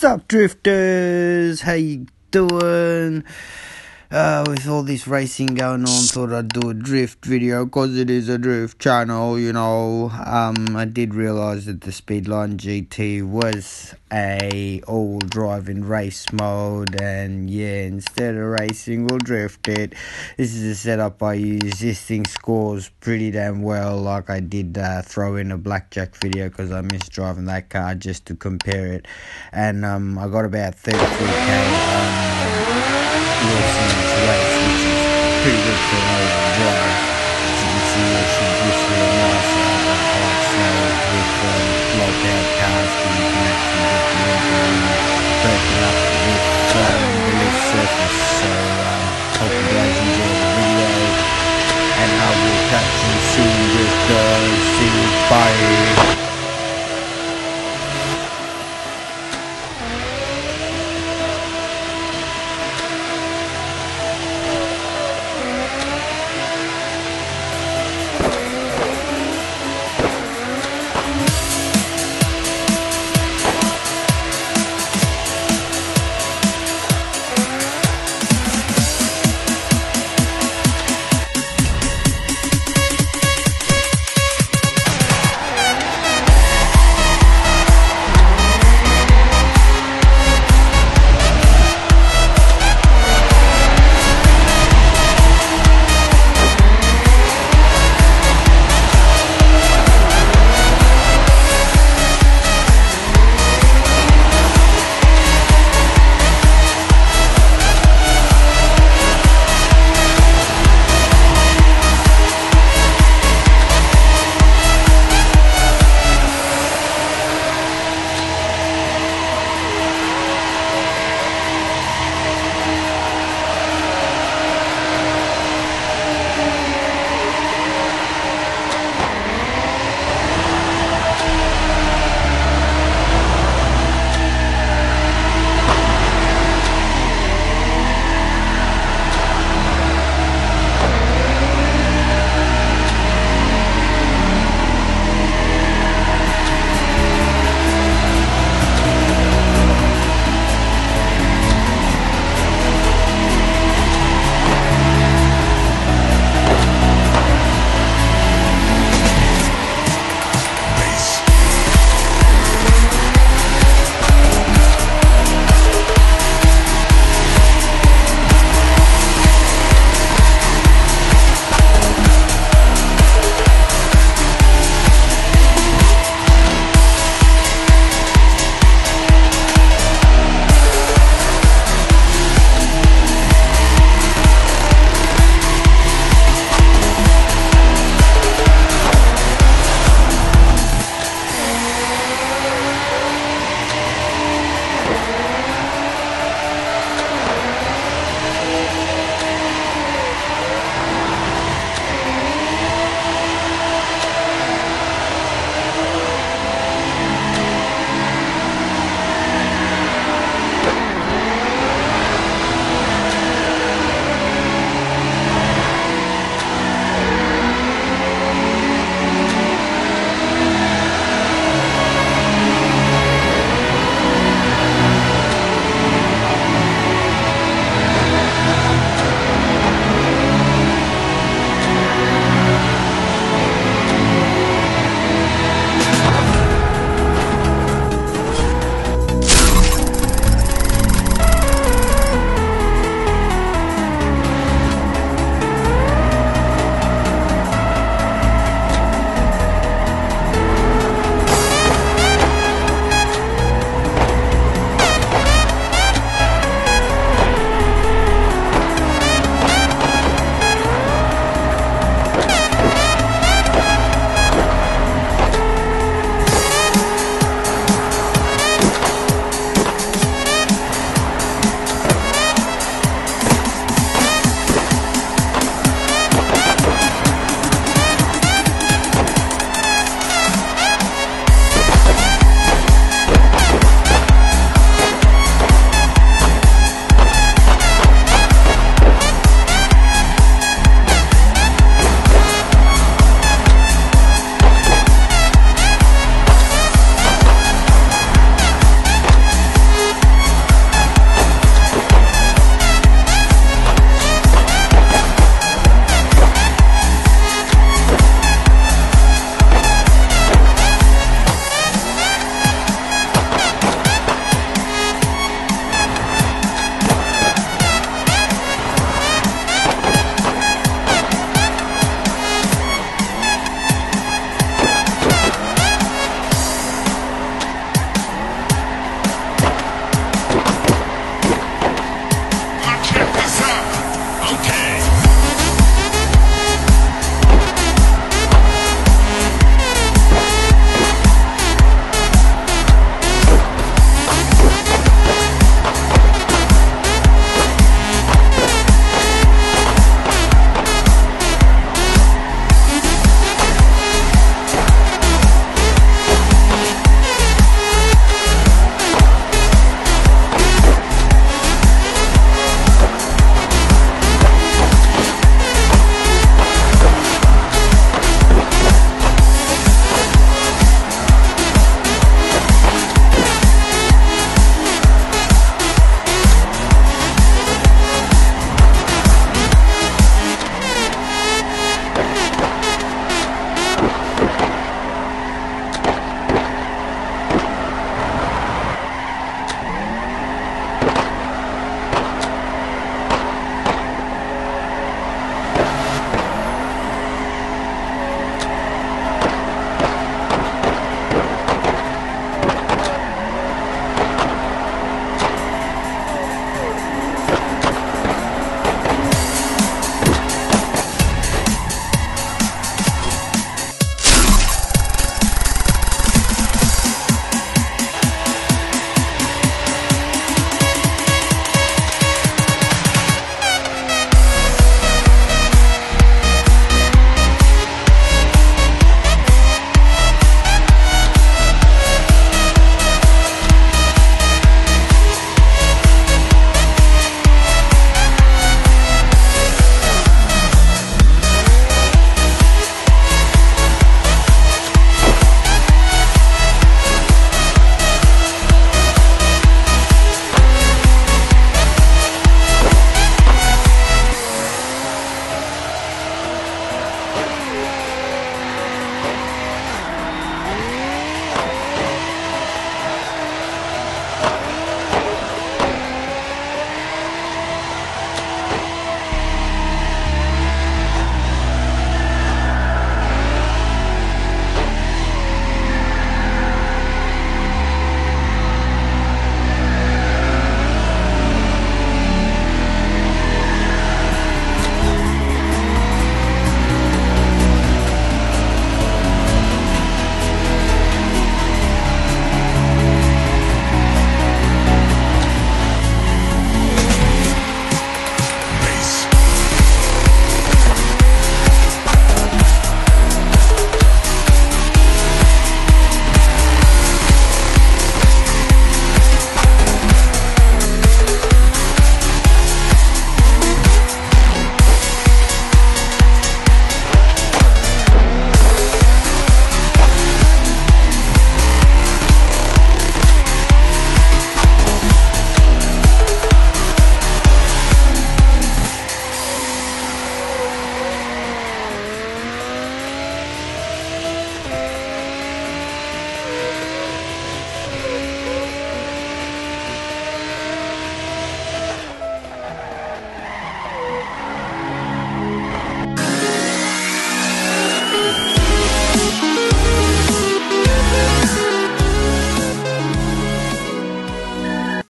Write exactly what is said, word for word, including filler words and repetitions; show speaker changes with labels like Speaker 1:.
Speaker 1: Sup, drifters? How you doing? Uh, with all this racing going on, thought I'd do a drift video because it is a drift channel, you know. Um, I did realise that the Speedline G T was a all driving race mode, and yeah, instead of racing, we'll drift it. This is a setup I use. This thing scores pretty damn well. Like, I did uh, throw in a blackjack video because I missed driving that car just to compare it, and um, I got about thirty-three K on Wilson's race, which is pretty good for an old drive. As you can see, there should just be a nice uh, hard snow with um, low powered cars, so you can actually get the engine and break it up with um, the lift surface. So um, hope you guys enjoy the video, and I will catch you soon with the see you. Bye.